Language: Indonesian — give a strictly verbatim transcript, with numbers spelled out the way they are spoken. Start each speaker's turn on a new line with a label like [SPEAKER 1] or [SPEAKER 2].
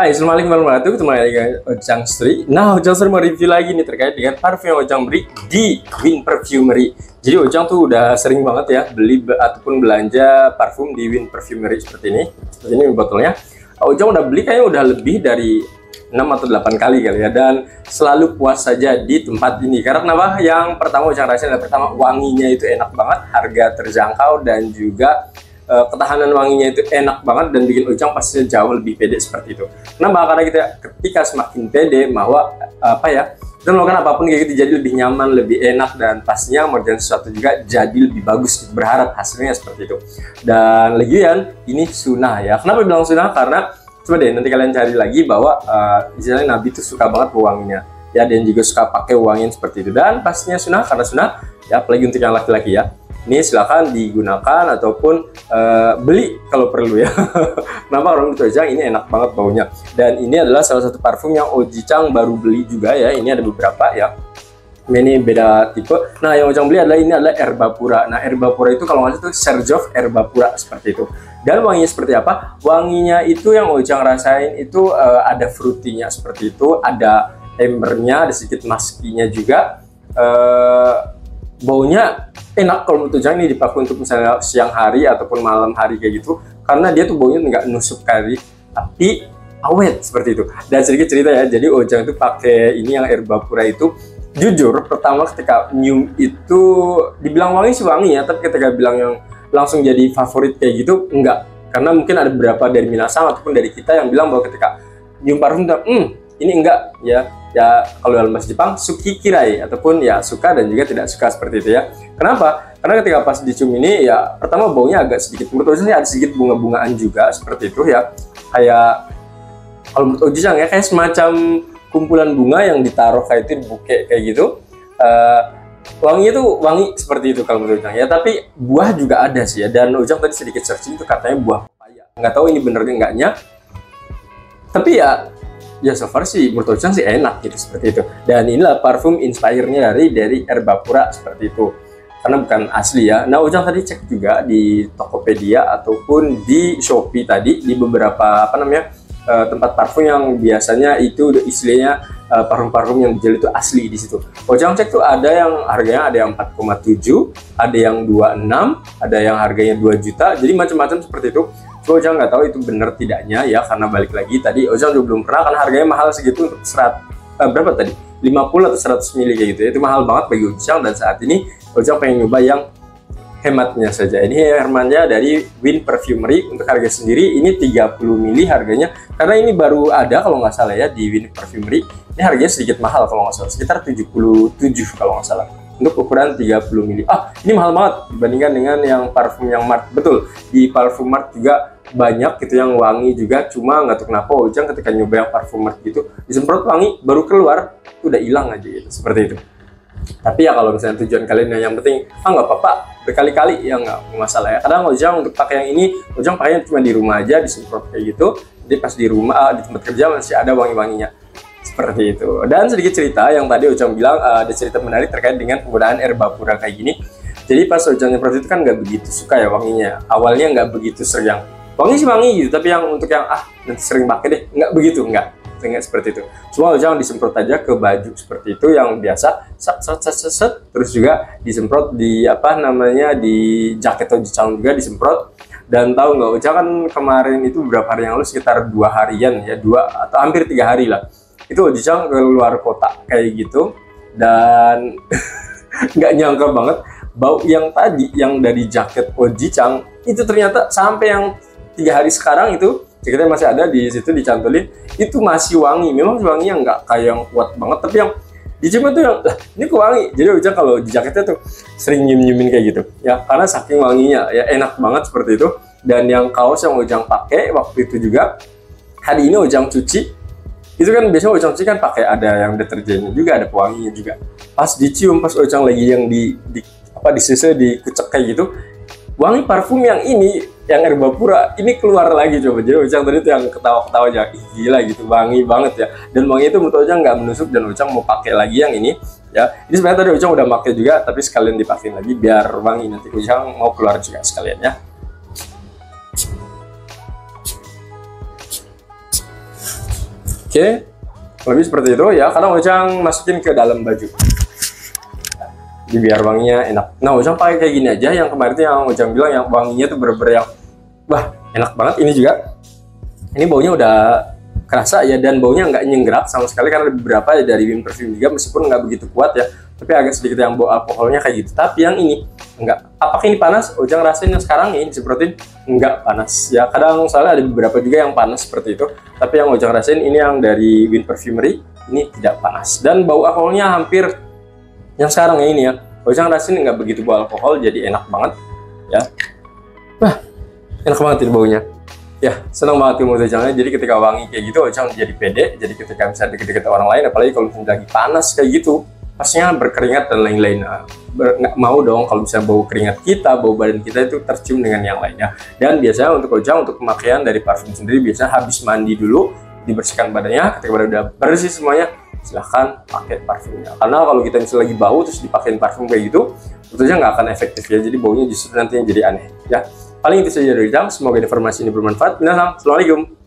[SPEAKER 1] Hai, assalamualaikum warahmatullahi wabarakatuh. Kembali lagi dengan Ojang Sri. Nah, Ojang Sri mau review lagi nih terkait dengan parfum yang Ojang beli di Win Perfumery. Jadi Ojang tuh udah sering banget ya beli be ataupun belanja parfum di Win Perfumery seperti ini. Seperti ini botolnya. Ojang udah beli kayaknya udah lebih dari enam atau delapan kali kali ya, dan selalu puas saja di tempat ini. Karena kenapa? Yang pertama Ojang rasain adalah pertama wanginya itu enak banget, harga terjangkau, dan juga ketahanan wanginya itu enak banget dan bikin Ojang pastinya jauh lebih pede seperti itu. Kenapa? Karena kita ketika semakin pede bahwa apa ya, kita melakukan apapun kayak gitu jadi lebih nyaman, lebih enak, dan pastinya mengerjakan sesuatu juga jadi lebih bagus. Berharap hasilnya seperti itu. Dan lagian ini sunnah ya. Kenapa bilang sunnah? Karena coba deh nanti kalian cari lagi bahwa uh, istilahnya Nabi itu suka banget wanginya ya, dan juga suka pakai wangian seperti itu. Dan pastinya sunnah, karena sunnah ya, apalagi untuk yang laki-laki ya. Ini silahkan digunakan ataupun uh, beli kalau perlu ya. Kenapa? Orang itu aja ini enak banget baunya. Dan ini adalah salah satu parfum yang Ojang baru beli juga ya. Ini ada beberapa ya. Ini beda tipe. Nah, yang Ojang beli adalah ini adalah Herbapura. Nah, Herbapura itu kalau nggak salah itu Serjof Herbapura seperti itu. Dan wanginya seperti apa? Wanginya itu yang Ojang rasain itu uh, ada fruitynya seperti itu, ada embernya, ada sedikit muskinya juga. Uh, baunya enak kalau menurut Ojang ini dipakai untuk misalnya siang hari ataupun malam hari kayak gitu, karena dia tuh baunya nggak nusuk kali tapi awet seperti itu. Dan sedikit cerita ya, jadi Ojang itu pakai ini yang Herbapura itu, jujur pertama ketika nyium itu dibilang wangi sih wangi ya, tapi ketika bilang yang langsung jadi favorit kayak gitu enggak, karena mungkin ada beberapa dari minasang ataupun dari kita yang bilang bahwa ketika nyium parfum hmm ini enggak ya. Ya kalau dalam bahasa Jepang suki kirai, ataupun ya suka dan juga tidak suka seperti itu ya. Kenapa? Karena ketika pas dicium ini ya pertama baunya agak sedikit, menurut Ojang ada sedikit bunga-bungaan juga seperti itu ya. Kayak kalau menurut Ojang ya kayak semacam kumpulan bunga yang ditaruh kayak itu di buke kayak gitu. Uh, wanginya tuh wangi seperti itu kalau menurut Ojang ya. Tapi buah juga ada sih ya, dan Ojang tadi sedikit searching itu katanya buah pepaya. Nggak tahu ini benernya enggaknya. Tapi ya ya so far sih menurut Ojang sih enak gitu seperti itu. Dan inilah parfum inspire-nya dari dari Herbapura seperti itu, karena bukan asli ya. Nah, Ojang tadi cek juga di Tokopedia ataupun di Shopee tadi, di beberapa apa namanya uh, tempat parfum yang biasanya itu istilahnya uh, parfum-parfum yang dijual itu asli di situ. Ojang cek tuh ada yang harganya ada yang empat koma tujuh, ada yang dua puluh enam, ada yang harganya dua juta, jadi macam-macam seperti itu. So, Ojang nggak tahu itu benar tidaknya ya, karena balik lagi tadi Ojang juga belum pernah, karena harganya mahal segitu untuk serat eh, berapa tadi lima puluh atau seratus mili kayak gitu ya. Itu mahal banget bagi Ojang, dan saat ini Ojang pengen nyoba yang hematnya saja. Ini hermannya dari Win Perfumery. Untuk harga sendiri ini tiga puluh mili harganya, karena ini baru ada kalau nggak salah ya di Win Perfumery. Ini harganya sedikit mahal kalau nggak salah, sekitar tujuh puluh tujuh kalau nggak salah, untuk ukuran tiga puluh mili. Ah, ini mahal banget dibandingkan dengan yang parfum yang Mart. Betul, di parfum Mart juga banyak gitu yang wangi juga, cuma nggak tahu kenapa Ojang ketika nyoba yang parfum Mart gitu disemprot wangi baru keluar itu udah hilang aja gitu, seperti itu. Tapi ya kalau misalnya tujuan kalian yang penting ah nggak apa-apa berkali-kali ya nggak masalah ya. Kadang Ojang untuk pakai yang ini Ojang pakainya cuma di rumah aja, disemprot kayak gitu, jadi pas di rumah ah, di tempat kerja masih ada wangi-wanginya seperti itu. Dan sedikit cerita yang tadi Ojang bilang, uh, ada cerita menarik terkait dengan penggunaan Herbapura kayak gini. Jadi pas Ojang nyemprot itu kan nggak begitu suka ya wanginya, awalnya nggak begitu sering. Wangi sih wangi gitu, tapi yang untuk yang ah nanti sering pakai deh nggak begitu, nggak nggak seperti itu. Cuma Ojang disemprot aja ke baju seperti itu yang biasa, set set set set, set. Terus juga disemprot di apa namanya di jaket Ojang juga disemprot. Dan tahu nggak, Ojang kan kemarin itu beberapa hari yang lalu sekitar dua harian ya, dua atau hampir tiga hari lah, itu Ojang ke luar kota kayak gitu, dan nggak nyangka banget bau yang tadi yang dari jaket Ojang itu ternyata sampai yang tiga hari sekarang itu jaketnya masih ada di situ dicantolin, itu masih wangi. Memang wanginya nggak kayak yang kuat banget, tapi yang dicium itu yang lah ini kok wangi. Jadi Ojang kalau di jaketnya tuh sering nyium-nyiumin kayak gitu ya, karena saking wanginya ya, enak banget seperti itu. Dan yang kaos yang Ojang pakai waktu itu juga hari ini Ojang cuci, itu kan biasanya Ojang cuci kan pakai ada yang deterjennya juga, ada pewanginya juga. Pas dicium, pas Ojang lagi yang di, di apa di sisi dikucek kayak gitu, wangi parfum yang ini yang Herbapura ini keluar lagi coba. Jadi Ojang tadi tuh yang ketawa-ketawa aja, ih gila gitu, wangi banget ya. Dan wangi itu menurut Ojang nggak menusuk, dan Ojang mau pakai lagi yang ini ya. Ini sebenarnya tadi Ojang udah pakai juga, tapi sekalian dipakein lagi biar wangi, nanti Ojang mau keluar juga sekalian ya. Oke, lebih seperti itu ya. Kadang Ojang masukin ke dalam baju, jadi biar wanginya enak. Nah, Ojang pakai kayak gini aja. Yang kemarin tuh yang Ojang bilang yang wanginya tuh bener-bener yang wah enak banget. Ini juga, ini baunya udah kerasa ya, dan baunya nggak nyenggerak sama sekali karena ada beberapa ya dari Wind Perfume juga, meskipun nggak begitu kuat ya, tapi agak sedikit yang bau alkoholnya kayak gitu. Tapi yang ini enggak. Apakah ini panas? Ojang rasain yang sekarang ini disemprotin enggak panas ya. Kadang soalnya ada beberapa juga yang panas seperti itu, tapi yang Ojang rasain ini yang dari Wind Perfumery ini tidak panas, dan bau alkoholnya hampir yang sekarang ya ini ya. Ojang rasain nggak begitu bau alkohol, jadi enak banget ya. Wah, enak banget ini baunya. Ya, senang banget ilmu Ojangnya. Jadi ketika wangi kayak gitu, Ojang jadi pede. Jadi ketika bisa deket-deket orang lain, apalagi kalau misalnya lagi panas kayak gitu, pastinya berkeringat dan lain-lain. Nggak mau dong kalau bisa bau keringat kita, bau badan kita itu tercium dengan yang lainnya. Dan biasanya untuk Ojang, untuk pemakaian dari parfum sendiri, biasanya habis mandi dulu, dibersihkan badannya. Ketika badan udah bersih semuanya, silahkan pakai parfumnya. Karena kalau kita misalnya lagi bau terus dipakein parfum kayak gitu, tentunya nggak akan efektif ya. Jadi baunya justru nantinya jadi aneh ya. Paling itu saja dari Ojang. Semoga informasi ini bermanfaat. Assalamualaikum.